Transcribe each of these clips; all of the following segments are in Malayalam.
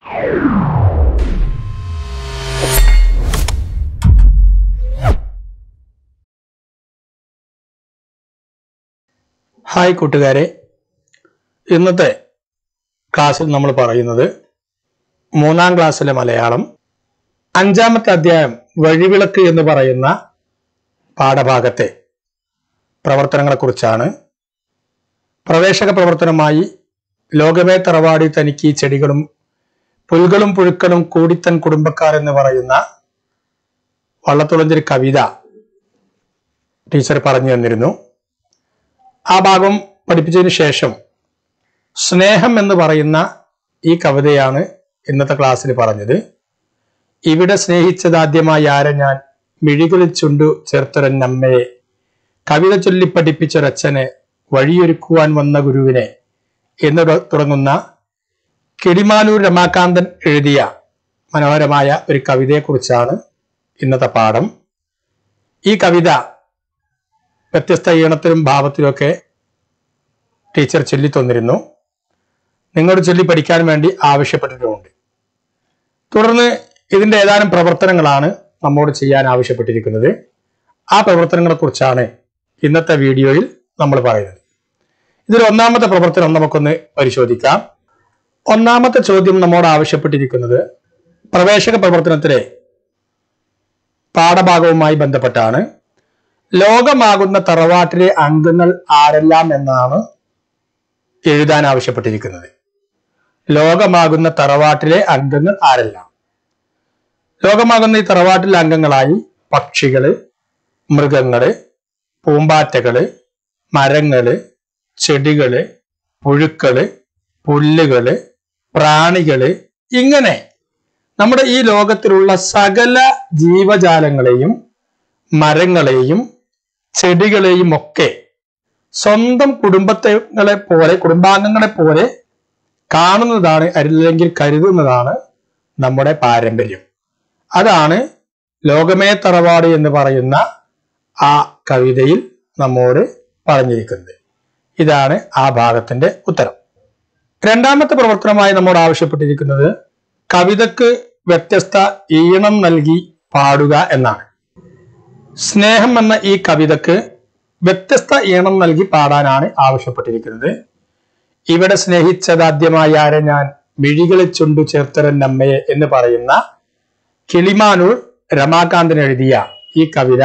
ഹായ് കൂട്ടുകാരെ, ഇന്നത്തെ ക്ലാസ്സിൽ നമ്മൾ പറയുന്നത് 3ാം ക്ലാസ്സിലെ മലയാളം 5ാമത്തെ അധ്യായം വഴിവിളക്ക് എന്ന് പറയുന്ന പാഠഭാഗത്തെ പ്രവർത്തനങ്ങളെക്കുറിച്ചാണ്. പ്രവേശക പ്രവർത്തനമായി ലോകമേ തറവാടി തനിക്ക് ചെടികളും പുൽകളും പുഴുക്കളും കൂടിത്തൻ കുടുംബക്കാർ എന്ന് പറയുന്ന വള്ളത്തുളഞ്ചേരി കവിത ടീച്ചർ പറഞ്ഞു തന്നിരുന്നു. ആ ഭാഗം പഠിപ്പിച്ചതിന് ശേഷം സ്നേഹം എന്ന് പറയുന്ന ഈ കവിതയാണ് ഇന്നത്തെ ക്ലാസ്സിൽ പറഞ്ഞത്. ഇവിടെ സ്നേഹിച്ചതാദ്യമായി ആരെ ഞാൻ, മിഴികളിൽ ചുണ്ടു ചേർത്തൊരന്നമ്മയെ, കവിത ചൊല്ലി പഠിപ്പിച്ചൊരച്ഛനെ, വഴിയൊരുക്കുവാൻ വന്ന ഗുരുവിനെ എന്ന് തുടങ്ങുന്ന കിളിമാനൂർ രമാകാന്തൻ എഴുതിയ മനോഹരമായ ഒരു കവിതയെക്കുറിച്ചാണ് ഇന്നത്തെ പാഠം. ഈ കവിത വ്യത്യസ്ത ഈണത്തിലും ഭാവത്തിലുമൊക്കെ ടീച്ചർ ചൊല്ലി തന്നിരുന്നു. നിങ്ങളോട് ചൊല്ലി പഠിക്കാൻ വേണ്ടി ആവശ്യപ്പെട്ടിട്ടുമുണ്ട്. തുടർന്ന് ഇതിൻ്റെ ഏതാനും പ്രവർത്തനങ്ങളാണ് നമ്മോട് ചെയ്യാൻ ആവശ്യപ്പെട്ടിരിക്കുന്നത്. ആ പ്രവർത്തനങ്ങളെ കുറിച്ചാണ് ഇന്നത്തെ വീഡിയോയിൽ നമ്മൾ പറയുന്നത്. ഇതിൽ ഒന്നാമത്തെ പ്രവർത്തനം നമുക്കൊന്ന് പരിശോധിക്കാം. ഒന്നാമത്തെ ചോദ്യം നമ്മോട് ആവശ്യപ്പെട്ടിരിക്കുന്നത് പ്രവേശക പ്രവർത്തനത്തിലെ പാഠഭാഗവുമായി ബന്ധപ്പെട്ടാണ്. ലോകമാകുന്ന തറവാട്ടിലെ അംഗങ്ങൾ ആരെല്ലാം എന്നാണ് എഴുതാൻ ആവശ്യപ്പെട്ടിരിക്കുന്നത്. ലോകമാകുന്ന തറവാട്ടിലെ അംഗങ്ങൾ ആരെല്ലാം? ലോകമാകുന്ന ഈ തറവാട്ടിലെ അംഗങ്ങളായി പക്ഷികള്, മൃഗങ്ങള്, പൂമ്പാറ്റകള്, മരങ്ങള്, ചെടികള്, പുഴുക്കള്, പുല്ലുകള്, പ്രാണികള്, ഇങ്ങനെ നമ്മുടെ ഈ ലോകത്തിലുള്ള സകല ജീവജാലങ്ങളെയും മരങ്ങളെയും ചെടികളെയും ഒക്കെ സ്വന്തം കുടുംബാംഗങ്ങളെ പോലെ കാണുന്നതാണ്, അല്ലെങ്കിൽ കരുതുന്നതാണ് നമ്മുടെ പാരമ്പര്യം. അതാണ് ലോകമേ തറവാട് എന്ന് പറയുന്ന ആ കവിതയിൽ നമ്മോട് പറഞ്ഞിരിക്കുന്നത്. ഇതാണ് ആ ഭാഗത്തിന്റെ ഉത്തരം. രണ്ടാമത്തെ പ്രവർത്തനമായി നമ്മോട് ആവശ്യപ്പെട്ടിരിക്കുന്നത് കവിതക്ക് വ്യത്യസ്ത ഈണം നൽകി പാടുക എന്നാണ്. സ്നേഹം എന്ന ഈ കവിതക്ക് വ്യത്യസ്ത ഈണം നൽകി പാടാനാണ് ആവശ്യപ്പെട്ടിരിക്കുന്നത്. ഇവിടെ സ്നേഹിച്ചതാദ്യമായി ആരെ ഞാൻ, മിഴികളിൽ ചുണ്ടു ചേർത്തൊരന്നമ്മയെ എന്ന് പറയുന്ന കിളിമാനൂർ രമാകാന്തൻ എഴുതിയ ഈ കവിത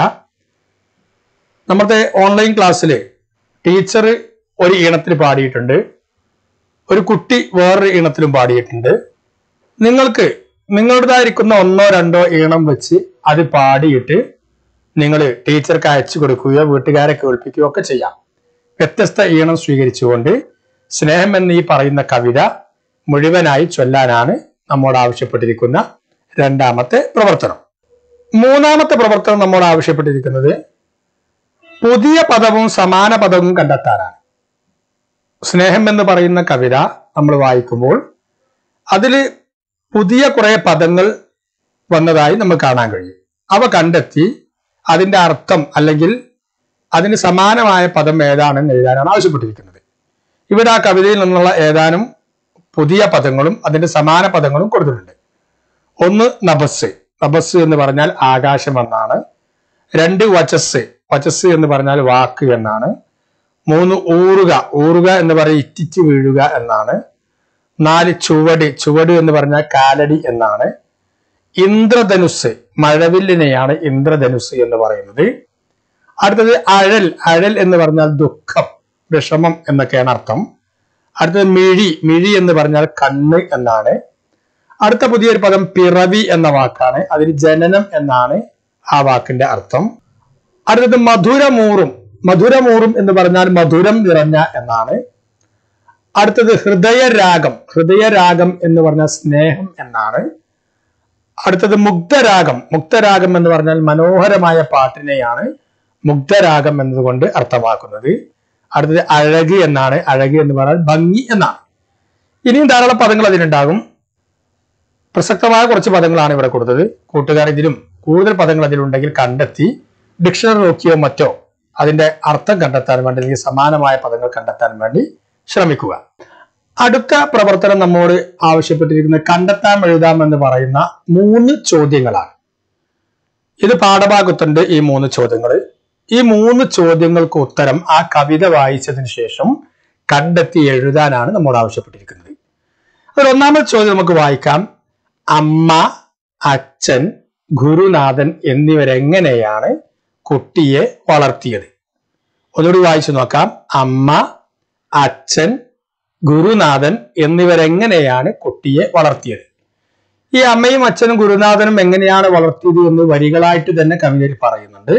നമ്മുടെ ഓൺലൈൻ ക്ലാസ്സിൽ ടീച്ചർ ഒരു ഈണത്തിൽ പാടിയിട്ടുണ്ട്, ഒരു കുട്ടി വേറൊരു ഈണത്തിലും പാടിയിട്ടുണ്ട്. നിങ്ങൾക്ക് നിങ്ങളുടേതായിരിക്കുന്ന 1-2 ഈണം വെച്ച് അത് പാടിയിട്ട് നിങ്ങൾ ടീച്ചർക്ക് അയച്ചു കൊടുക്കുകയോ വീട്ടുകാരെ കേൾപ്പിക്കുകയോ ഒക്കെ ചെയ്യാം. വ്യത്യസ്ത ഈണം സ്വീകരിച്ചുകൊണ്ട് സ്നേഹം എന്ന് ഈ പറയുന്ന കവിത മുഴുവനായി ചൊല്ലാനാണ് നമ്മോട് ആവശ്യപ്പെട്ടിരിക്കുന്ന രണ്ടാമത്തെ പ്രവർത്തനം. മൂന്നാമത്തെ പ്രവർത്തനം നമ്മോട് ആവശ്യപ്പെട്ടിരിക്കുന്നത് പുതിയ പദവും സമാന പദവും കണ്ടെത്താനാണ്. സ്നേഹം എന്ന് പറയുന്ന കവിത നമ്മൾ വായിക്കുമ്പോൾ അതിൽ പുതിയ കുറെ പദങ്ങൾ വന്നതായി നമുക്ക് കാണാൻ കഴിയും. അവ കണ്ടെത്തി അതിന്റെ അർത്ഥം അല്ലെങ്കിൽ അതിന് സമാനമായ പദം ഏതാണെന്ന് എഴുതാനാണ് ആവശ്യപ്പെട്ടിരിക്കുന്നത്. ഇവിടെ ആ കവിതയിൽ നിന്നുള്ള ഏതാനും പുതിയ പദങ്ങളും അതിന്റെ സമാന പദങ്ങളും കൊടുത്തിട്ടുണ്ട്. 1 നഭസ്, നഭസ് എന്ന് പറഞ്ഞാൽ ആകാശം എന്നാണ്. 2 വചസ്, വചസ് എന്ന് പറഞ്ഞാൽ വാക്ക് എന്നാണ്. 3 ഊറുക, ഊറുക എന്ന് പറഞ്ഞാൽ ഇറ്റിച്ച് വീഴുക എന്നാണ്. 4 ചുവട്, ചുവട് എന്ന് പറഞ്ഞാൽ കാലടി എന്നാണ്. ഇന്ദ്രധനുസ്, മഴവില്ലിനെയാണ് ഇന്ദ്രധനുസ് എന്ന് പറയുന്നത്. അടുത്തത് അഴൽ, അഴൽ എന്ന് പറഞ്ഞാൽ ദുഃഖം, വിഷമം എന്നൊക്കെയാണ് അർത്ഥം. അടുത്തത് മിഴി, മിഴി എന്ന് പറഞ്ഞാൽ കണ്ണ് എന്നാണ്. അടുത്ത പുതിയൊരു പദം പിറവി എന്ന വാക്കാണ്. അതിൽ ജനനം എന്നാണ് ആ വാക്കിന്റെ അർത്ഥം. അടുത്തത് മധുരമൂറും, മധുരമൂറും എന്ന് പറഞ്ഞാൽ മധുരം നിറഞ്ഞ എന്നാണ്. അടുത്തത് ഹൃദയരാഗം, ഹൃദയരാഗം എന്ന് പറഞ്ഞാൽ സ്നേഹം എന്നാണ്. അടുത്തത് മുഗ്ധരാഗം, മുഗ്ധരാഗം എന്ന് പറഞ്ഞാൽ മനോഹരമായ പാട്ടിനെയാണ് മുഗ്ധരാഗം എന്നതുകൊണ്ട് അർത്ഥമാക്കുന്നത്. അടുത്തത് അഴക് എന്നാണ്. അഴക് എന്ന് പറഞ്ഞാൽ ഭംഗി എന്നാണ്. ഇനിയും ധാരാളം പദങ്ങൾ അതിലുണ്ടാകും. പ്രസക്തമായ കുറച്ച് പദങ്ങളാണ് ഇവിടെ കൊടുത്തത്. കൂട്ടുകാർ ഇതിലും കൂടുതൽ പദങ്ങൾ അതിലുണ്ടെങ്കിൽ കണ്ടെത്തി ഡിക്ഷണറി നോക്കിയോ മറ്റോ അതിന്റെ അർത്ഥം കണ്ടെത്താൻ വേണ്ടി അല്ലെങ്കിൽ സമാനമായ പദങ്ങൾ കണ്ടെത്താൻ വേണ്ടി ശ്രമിക്കുക. അടുത്ത പ്രവർത്തനം നമ്മോട് ആവശ്യപ്പെട്ടിരിക്കുന്നത് കണ്ടെത്താം എഴുതാം എന്ന് പറയുന്ന 3 ചോദ്യങ്ങളാണ്. ഇത് പാഠഭാഗത്തുണ്ട്. ഈ 3 ചോദ്യങ്ങൾ. ഈ 3 ചോദ്യങ്ങൾക്ക് ഉത്തരം ആ കവിത വായിച്ചതിന് ശേഷം കണ്ടെത്തി എഴുതാനാണ് നമ്മോട് ആവശ്യപ്പെട്ടിരിക്കുന്നത്. അതിൽ ഒന്നാമത്തെ ചോദ്യം നമുക്ക് വായിക്കാം. അമ്മ, അച്ഛൻ, ഗുരുനാഥൻ എന്നിവരെങ്ങനെയാണ് കുട്ടിയെ വളർത്തിയത്? ഒന്നുകൂടി വായിച്ചു നോക്കാം. അമ്മ, അച്ഛൻ, ഗുരുനാഥൻ എന്നിവരെങ്ങനെയാണ് കുട്ടിയെ വളർത്തിയത്? ഈ അമ്മയും അച്ഛനും ഗുരുനാഥനും എങ്ങനെയാണ് വളർത്തിയത് എന്ന് വരികളായിട്ട് തന്നെ കവിതയിൽ പറയുന്നുണ്ട്.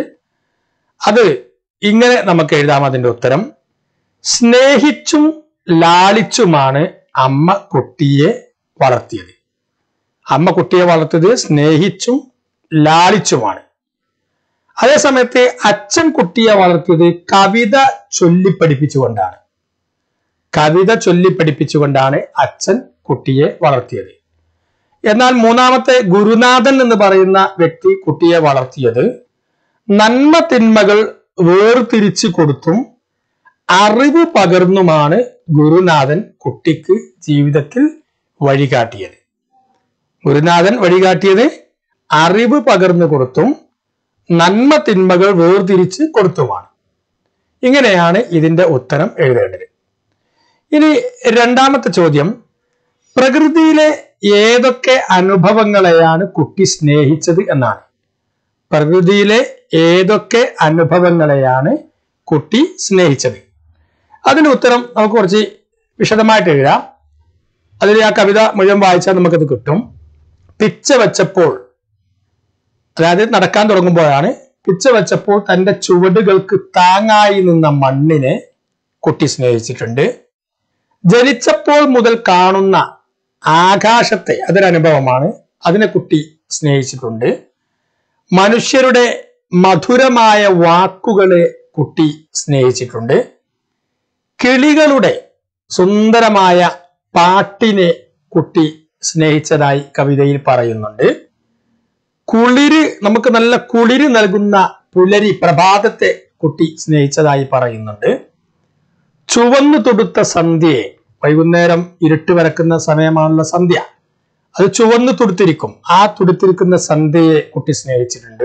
അത് ഇങ്ങനെ നമുക്ക് എഴുതാം. അതിന്റെ ഉത്തരം: സ്നേഹിച്ചും ലാളിച്ചുമാണ് അമ്മ കുട്ടിയെ വളർത്തിയത്. അമ്മ കുട്ടിയെ വളർത്തിയത് സ്നേഹിച്ചും ലാളിച്ചുമാണ്. അതേസമയത്ത് അച്ഛൻ കുട്ടിയെ വളർത്തിയത് കവിത ചൊല്ലിപ്പഠിപ്പിച്ചുകൊണ്ടാണ്. കവിത ചൊല്ലിപ്പഠിപ്പിച്ചുകൊണ്ടാണ് അച്ഛൻ കുട്ടിയെ വളർത്തിയത്. എന്നാൽ മൂന്നാമത്തെ ഗുരുനാഥൻ എന്ന് പറയുന്ന വ്യക്തി കുട്ടിയെ വളർത്തിയത് നന്മ തിന്മകൾ വേർതിരിച്ചു കൊടുത്തും അറിവ് പകർന്നുമാണ് ഗുരുനാഥൻ കുട്ടിക്ക് ജീവിതത്തിൽ വഴികാട്ടിയത്. ഗുരുനാഥൻ വഴികാട്ടിയത് അറിവ് പകർന്നു കൊടുത്തും നന്മ തിന്മകൾ വേർതിരിച്ച് കൊടുത്തുമാണ്. ഇങ്ങനെയാണ് ഇതിന്റെ ഉത്തരം എഴുതേണ്ടത്. ഇനി രണ്ടാമത്തെ ചോദ്യം: പ്രകൃതിയിലെ ഏതൊക്കെ അനുഭവങ്ങളെയാണ് കുട്ടി സ്നേഹിച്ചത് എന്നാണ്. പ്രകൃതിയിലെ ഏതൊക്കെ അനുഭവങ്ങളെയാണ് കുട്ടി സ്നേഹിച്ചത്? അതിന് ഉത്തരം നമുക്ക് കുറച്ച് വിശദമായിട്ട് എഴുതാം. അതിൽ ആ കവിത മുഴുവൻ വായിച്ചാൽ നമുക്കത് കിട്ടും. പിച്ച വെച്ചപ്പോൾ, അതായത് നടക്കാൻ തുടങ്ങുമ്പോഴാണ്, പിച്ച വെച്ചപ്പോൾ തന്റെ ചുവടുകൾക്ക് താങ്ങായി നിന്ന മണ്ണിനെ കുട്ടി സ്നേഹിച്ചിട്ടുണ്ട്. ജനിച്ചപ്പോൾ മുതൽ കാണുന്ന ആകാശത്തെ, അതൊരനുഭവമാണ്, അതിനെ കുട്ടി സ്നേഹിച്ചിട്ടുണ്ട്. മനുഷ്യരുടെ മധുരമായ വാക്കുകളെ കുട്ടി സ്നേഹിച്ചിട്ടുണ്ട്. കിളികളുടെ സുന്ദരമായ പാട്ടിനെ കുട്ടി സ്നേഹിച്ചതായി കവിതയിൽ പറയുന്നുണ്ട്. കുളിര്, നമുക്ക് നല്ല കുളിര് നൽകുന്ന പുലരി, പ്രഭാതത്തെ കുട്ടി സ്നേഹിച്ചതായി പറയുന്നുണ്ട്. ചുവന്നു തൊടുത്ത സന്ധ്യയെ, വൈകുന്നേരം ഇരുട്ട് വരക്കുന്ന സമയമാണുള്ള സന്ധ്യ, അത് ചുവന്നു തുടുത്തിരിക്കും. ആ തുടുത്തിരിക്കുന്ന സന്ധ്യയെ കുട്ടി സ്നേഹിച്ചിട്ടുണ്ട്.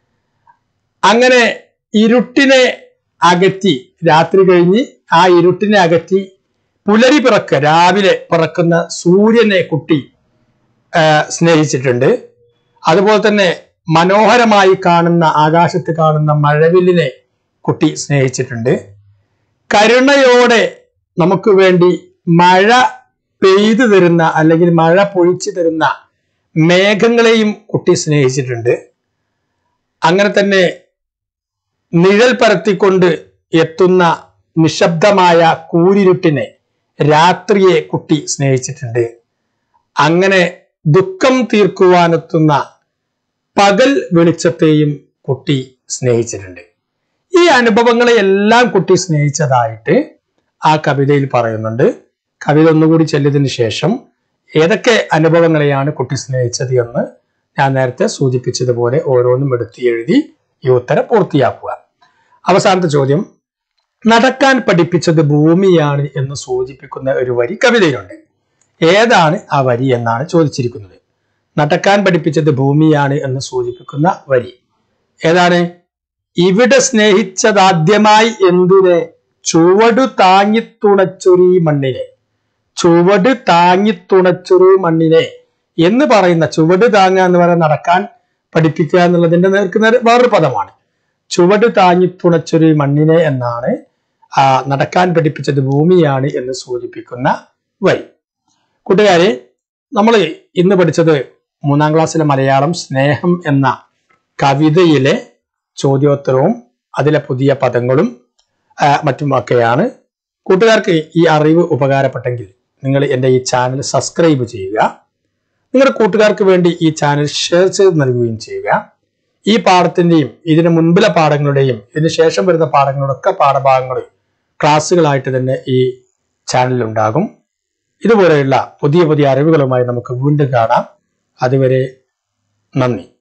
അങ്ങനെ ഇരുട്ടിനെ അകറ്റി, രാത്രി കഴിഞ്ഞ് ആ ഇരുട്ടിനെ അകറ്റി പുലരി രാവിലെ പിറക്കുന്ന സൂര്യനെ കുട്ടി സ്നേഹിച്ചിട്ടുണ്ട്. അതുപോലെ തന്നെ മനോഹരമായി കാണുന്ന, ആകാശത്ത് കാണുന്ന മഴവില്ലിനെ കുട്ടി സ്നേഹിച്ചിട്ടുണ്ട്. കരുണയോടെ നമുക്ക് വേണ്ടി മഴ പെയ്തു തരുന്ന, അല്ലെങ്കിൽ മഴ പൊഴിച്ചു തരുന്ന മേഘങ്ങളെയും കുട്ടി സ്നേഹിച്ചിട്ടുണ്ട്. അങ്ങനെ തന്നെ നിഴൽ പരത്തിക്കൊണ്ട് എത്തുന്ന നിശബ്ദമായ കൂരിരുട്ടിനെ, രാത്രിയെ കുട്ടി സ്നേഹിച്ചിട്ടുണ്ട്. അങ്ങനെ ദുഃഖം തീർക്കുവാനെത്തുന്ന പകൽ വെളിച്ചത്തെയും കുട്ടി സ്നേഹിച്ചിട്ടുണ്ട്. ഈ അനുഭവങ്ങളെ എല്ലാം കുട്ടി സ്നേഹിച്ചതായിട്ട് ആ കവിതയിൽ പറയുന്നുണ്ട്. കവിത ഒന്നുകൂടി ചൊല്ലിയതിന് ശേഷം ഏതൊക്കെ അനുഭവങ്ങളെയാണ് കുട്ടി സ്നേഹിച്ചത് എന്ന് ഞാൻ നേരത്തെ സൂചിപ്പിച്ചതുപോലെ ഓരോന്നും എടുത്ത് എഴുതി ഈ ഉത്തരം പൂർത്തിയാക്കുക. അവസാനത്തെ ചോദ്യം: നടക്കാൻ പഠിപ്പിച്ചത് ഭൂമിയാണ് എന്ന് സൂചിപ്പിക്കുന്ന ഒരു വരി കവിതയിലുണ്ട്. ഏതാണ് ആ വരി എന്നാണ് ചോദിച്ചിരിക്കുന്നത്. നടക്കാൻ പഠിപ്പിച്ചത് ഭൂമിയാണ് എന്ന് സൂചിപ്പിക്കുന്ന വരി ഏതാണ്? ഇവിടെ സ്നേഹിച്ചതാദ്യമായി എന്തിനെ, ചുവട് താങ്ങിത്തുണച്ചൊരു മണ്ണിനെ. ചുവട് താങ്ങിത്തുണച്ചൊരു മണ്ണിനെ എന്ന് പറയുന്ന, ചുവട് താങ്ങുക എന്ന് പറയുന്ന നടക്കാൻ പഠിപ്പിക്കുക എന്നുള്ളതിന്റെ നേർക്കുനേർ വേറൊരു പദമാണ്. ചുവട് താങ്ങിത്തുണച്ചൊരു മണ്ണിനെ എന്നാണ് നടക്കാൻ പഠിപ്പിച്ചത് ഭൂമിയാണ് എന്ന് സൂചിപ്പിക്കുന്ന വരി. കൂട്ടുകാരെ, നമ്മൾ ഇന്ന് പഠിച്ചത് 3ാം ക്ലാസ്സിലെ മലയാളം സ്നേഹം എന്ന കവിതയിലെ ചോദ്യോത്തരവും അതിലെ പുതിയ പദങ്ങളും മറ്റുമൊക്കെയാണ്. കൂട്ടുകാർക്ക് ഈ അറിവ് ഉപകാരപ്പെട്ടെങ്കിൽ നിങ്ങൾ എൻ്റെ ഈ ചാനൽ സബ്സ്ക്രൈബ് ചെയ്യുക. നിങ്ങളുടെ കൂട്ടുകാർക്ക് വേണ്ടി ഈ ചാനൽ ഷെയർ ചെയ്ത് നൽകുകയും ചെയ്യുക. ഈ പാഠത്തിന്റെയും ഇതിന് മുൻപിലെ പാഠങ്ങളുടെയും ഇതിന് ശേഷം വരുന്ന പാഠങ്ങളുടെ ഒക്കെ പാഠഭാഗങ്ങൾ ക്ലാസ്സുകളായിട്ട് തന്നെ ഈ ചാനലിൽ ഉണ്ടാകും. ഇതുപോലെയുള്ള പുതിയ പുതിയ അറിവുകളുമായി നമുക്ക് വീണ്ടും കാണാം. അതുവരെ നന്ദി.